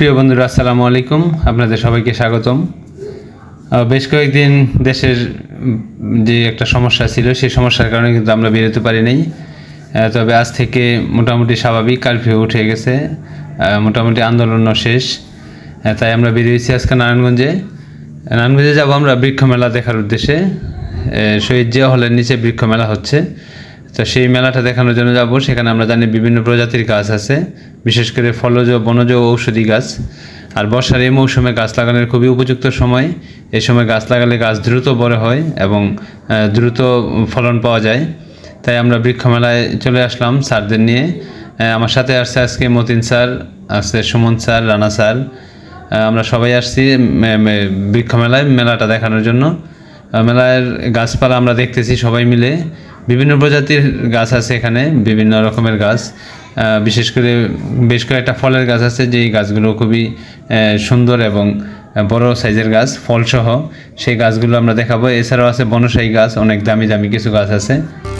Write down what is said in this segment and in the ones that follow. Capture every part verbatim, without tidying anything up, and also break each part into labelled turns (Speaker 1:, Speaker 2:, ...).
Speaker 1: প্রিয় বন্ধুরা, আসসালামু আলাইকুম। আপনাদের সবাইকে স্বাগতম। বেশ কয়েকদিন দেশের যে একটা সমস্যা ছিল, সেই সমস্যার কারণে কিন্তু আমরা বেরোতে পারি নাই। তবে আজ থেকে মোটামুটি স্বাভাবিক, কারফিউ উঠে গেছে, মোটামুটি আন্দোলনও শেষ। তাই আমরা বেরিয়েছি আজকে নারায়ণগঞ্জে। নারায়ণগঞ্জে যাব আমরা বৃক্ষ মেলা দেখার উদ্দেশ্যে। শহীদ জিয়া হলের নিচে বৃক্ষ মেলা হচ্ছে, তো সেই মেলাটা দেখানোর জন্য যাব। সেখানে আমরা জানি বিভিন্ন প্রজাতির গাছ আছে, বিশেষ করে ফলজ, বনজ ও ঔষধি গাছ। আর বর্ষার এই মৌসুমে গাছ লাগানোর খুবই উপযুক্ত সময়। এই সময় গাছ লাগালে গাছ দ্রুত বড় হয় এবং দ্রুত ফলন পাওয়া যায়। তাই আমরা বৃক্ষ মেলায় চলে আসলাম স্যারদের নিয়ে। আমার সাথে আসছে আজকে মতিন স্যার, আছে সুমন স্যার, রানা স্যার। আমরা সবাই আসছি বৃক্ষ মেলায়, মেলাটা দেখানোর জন্য। মেলার গাছপালা আমরা দেখতেছি সবাই মিলে। বিভিন্ন প্রজাতির গাছ আছে এখানে, বিভিন্ন রকমের গাছ। বিশেষ করে বেশ কয়েকটা ফলের গাছ আছে, যেই গাছগুলো খুবই সুন্দর এবং বড় সাইজের গাছ, ফলসহ। সেই গাছগুলো আমরা দেখাবো। এছাড়াও আছে বনসাই গাছ, অনেক দামি দামি কিছু গাছ আছে।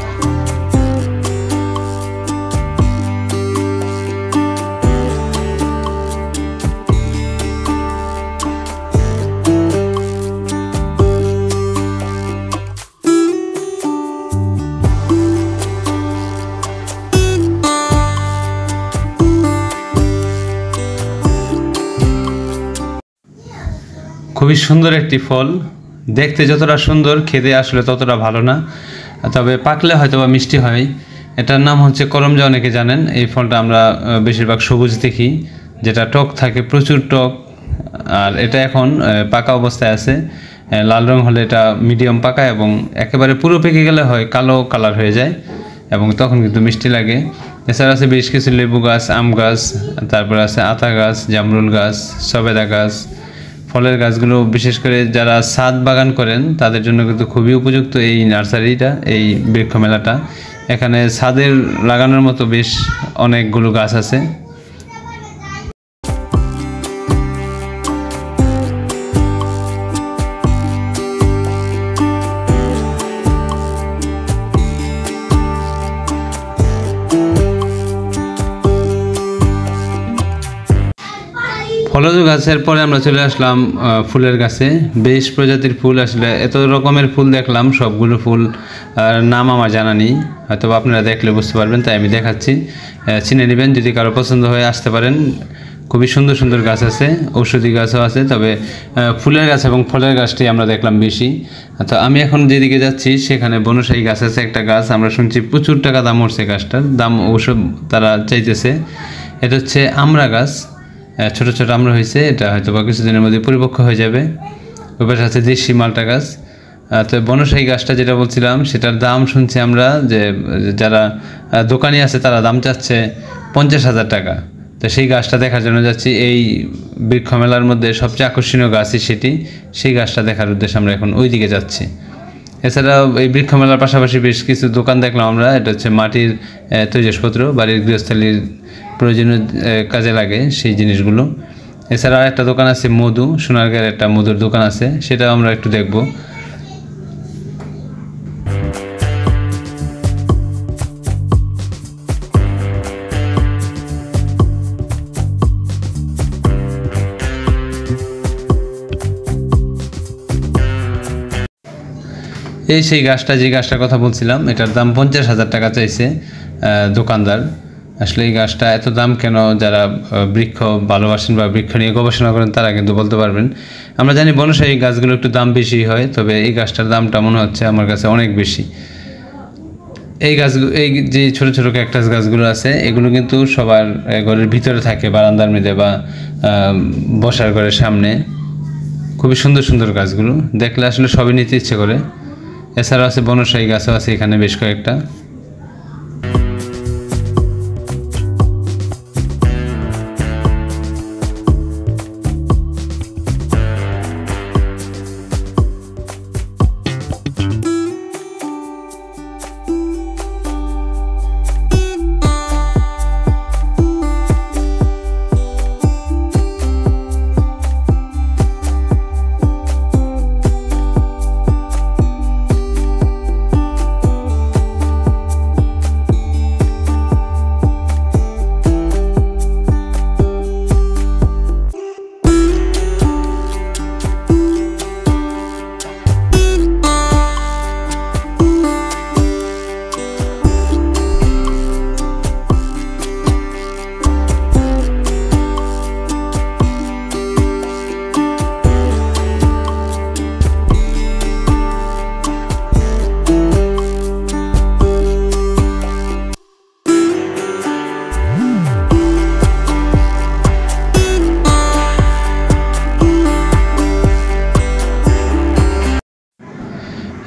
Speaker 1: খুবই সুন্দর একটি ফল, দেখতে যতটা সুন্দর, খেতে আসলে ততটা ভালো না, তবে পাকলে হয়তো বা মিষ্টি হয়। এটার নাম হচ্ছে করমজা, অনেকে জানেন। এই ফলটা আমরা বেশিরভাগ সবুজ দেখি, যেটা টক থাকে, প্রচুর টক। আর এটা এখন পাকা অবস্থায় আছে। লাল রং হলে এটা মিডিয়াম পাকা, এবং একেবারে পুরো পেকে গেলে হয় কালো কালার হয়ে যায়, এবং তখন কিন্তু মিষ্টি লাগে। এছাড়া আছে বেশ কিছু লেবু গাছ, আম গাছ, তারপর আছে আতা গাছ, জামরুল গাছ, সবেদা গাছ। ফলের গাছগুলো বিশেষ করে যারা ছাদ বাগান করেন তাদের জন্য কিন্তু খুবই উপযুক্ত এই নার্সারিটা, এই বৃক্ষ মেলাটা। এখানে ছাদের লাগানোর মতো বেশ অনেকগুলো গাছ আছে। ফলজ গাছের পরে আমরা চলে আসলাম ফুলের গাছে। বেশ প্রজাতির ফুল, আসলে এত রকমের ফুল দেখলাম, সবগুলো ফুল নাম আমার জানা নেই, হয়তো আপনারা দেখলে বুঝতে পারবেন, তাই আমি দেখাচ্ছি। চিনে নেবেন, যদি কারো পছন্দ হয়ে আসতে পারেন। খুবই সুন্দর সুন্দর গাছ আছে, ঔষধি গাছও আছে, তবে ফুলের গাছ এবং ফলের গাছটি আমরা দেখলাম বেশি। তো আমি এখন যেদিকে যাচ্ছি সেখানে বনসাই গাছ আছে একটা গাছ, আমরা শুনছি প্রচুর টাকা দাম উঠছে গাছটার, দাম ওসব তারা চাইতেছে। এটা হচ্ছে আমড়া গাছ, ছোট ছোট আমরা হয়েছে, এটা হয়তো বা কিছুদিনের মধ্যে পরিপক্ক হয়ে যাবে। ওই পাশে আছে দেশি মালটা গাছ। তো বনসাই গাছটা যেটা বলছিলাম, সেটার দাম শুনছি আমরা যে যারা দোকানি আছে তারা দাম চাচ্ছে পঞ্চাশ হাজার টাকা। তো সেই গাছটা দেখার জন্য যাচ্ছি। এই বৃক্ষ মেলার মধ্যে সবচেয়ে আকর্ষণীয় গাছই সেটি, সেই গাছটা দেখার উদ্দেশ্যে আমরা এখন ওই দিকে যাচ্ছি। এছাড়াও এই বৃক্ষ মেলার পাশাপাশি বেশ কিছু দোকান দেখলাম আমরা। এটা হচ্ছে মাটির তৈজসপত্র, বাড়ির গৃহস্থালির প্রয়োজনীয় কাজে লাগে সেই জিনিসগুলো। এছাড়া একটা দোকান আছে মধু, সোনারগাঁয়ের একটা মধুর দোকান আছে, সেটাও আমরা একটু দেখব। এই সেই গাছটা, যে গাছটার কথা বলছিলাম, এটার দাম পঞ্চাশ হাজার টাকা চাইছে দোকানদার। আসলে এই গাছটা এত দাম কেন, যারা বৃক্ষ ভালোবাসেন বা বৃক্ষ নিয়ে গবেষণা করেন তারা কিন্তু বলতে পারবেন। আমরা জানি বনসাই গাছগুলো একটু দাম বেশি হয়, তবে এই গাছটার দামটা মনে হচ্ছে আমার কাছে অনেক বেশি। এই গাছগুলো, এই যে ছোটো ছোটো ক্যাকটাস গাছগুলো আছে, এগুলো কিন্তু সবার ঘরের ভিতরে থাকে, বারান্দার মধ্যে বা বসার ঘরের সামনে। খুবই সুন্দর সুন্দর গাছগুলো, দেখলে আসলে সবই নিতে ইচ্ছে করে। এছাড়াও আছে বনসাই গাছও আছে এখানে বেশ কয়েকটা।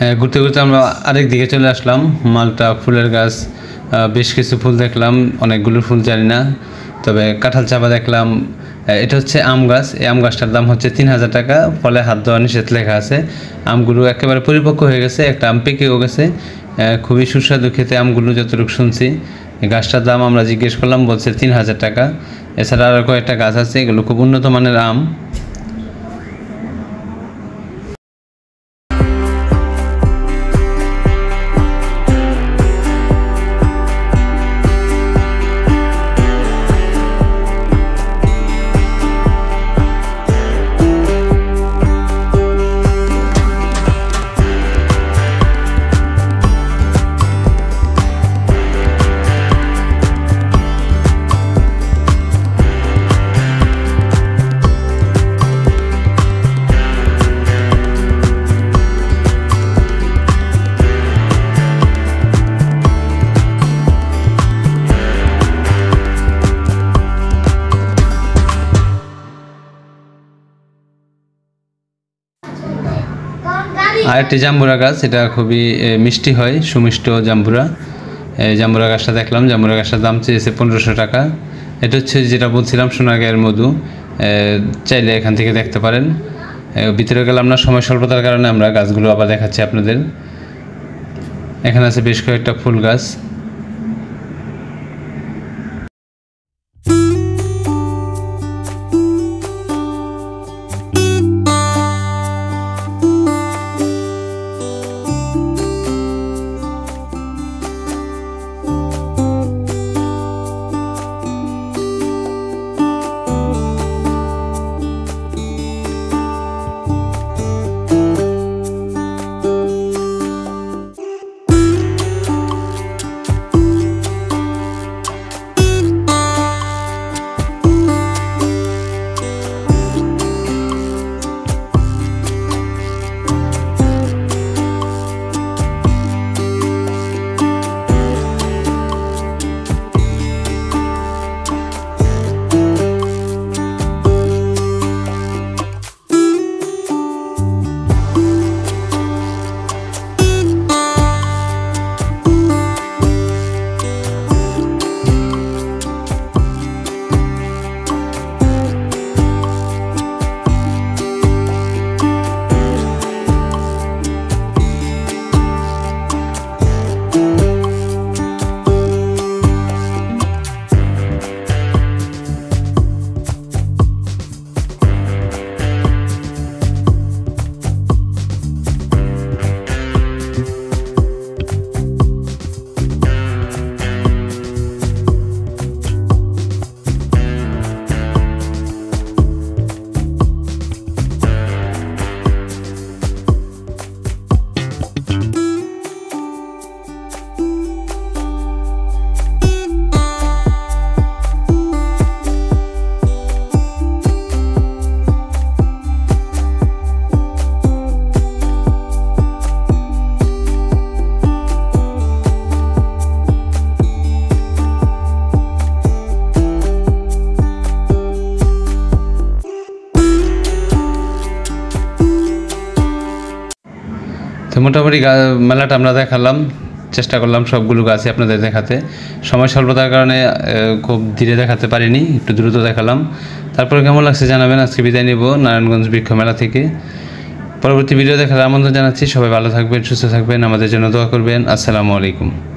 Speaker 1: ঘুরতে ঘুরতে আমরা আরেক দিকে চলে আসলাম। মালটা ফুলের গাছ, বেশ কিছু ফুল দেখলাম, অনেকগুলো ফুল জানি না, তবে কাঁঠাল চাপা দেখলাম। এটা হচ্ছে আম গাছ। এই আম গাছটার দাম হচ্ছে তিন হাজার টাকা। ফলে হাত দেওয়া নিষেধ লেখা আছে। আমগুলো একেবারে পরিপক্ক হয়ে গেছে, একটা আম পেকেও গেছে। খুবই সুস্বাদু খেতে আমগুলো, যতটুকু শুনছি। গাছটার দাম আমরা জিজ্ঞেস করলাম, বলছে তিন হাজার টাকা। এছাড়া আরও কয়েকটা গাছ আছে, এগুলো খুব উন্নত মানের আম। আর একটি জাম্বুরা গাছ, এটা খুবই মিষ্টি হয়, সুমিষ্ট জাম্বুরা। এই জাম্বুরা গাছটা দেখলাম, জাম্বুরা গাছটার দাম চেয়েছে পনেরোশো টাকা। এটা হচ্ছে যেটা বলছিলাম, সোনাগাঁয়ের মধু। চাইলে এখান থেকে দেখতে পারেন। ভিতরে গেলাম না, সময় স্বল্পতার কারণে আমরা গাছগুলো আবার দেখাচ্ছি আপনাদের। এখানে আছে বেশ কয়েকটা ফুল গাছ। তো মোটামুটি মেলাটা আমরা দেখালাম, চেষ্টা করলাম সবগুলো গাছই আপনাদের দেখাতে। সময় স্বল্পতার কারণে খুব ধীরে দেখাতে পারিনি, একটু দ্রুত দেখালাম। তারপরে কেমন লাগছে জানাবেন। আজকে বিদায় নিব নারায়ণগঞ্জ বৃক্ষ মেলা থেকে। পরবর্তী ভিডিও দেখার আমন্ত্রণ জানাচ্ছি। সবাই ভালো থাকবেন, সুস্থ থাকবেন, আমাদের জন্য দোয়া করবেন। আসসালামু আলাইকুম।